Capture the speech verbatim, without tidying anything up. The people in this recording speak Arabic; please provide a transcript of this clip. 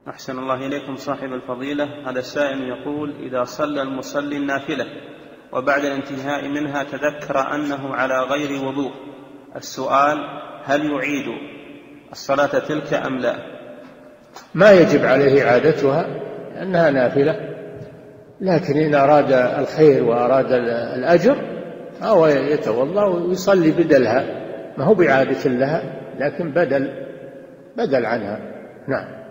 أحسن الله إليكم صاحب الفضيلة. هذا السائل يقول: إذا صلى المصلي النافلة وبعد الانتهاء منها تذكر أنه على غير وضوء، السؤال: هل يعيد الصلاة تلك أم لا؟ ما يجب عليه إعادتها لأنها نافلة، لكن إن أراد الخير وأراد الأجر أو يتوضأ ويصلي بدلها، ما هو بعادة لها لكن بدل بدل عنها. نعم.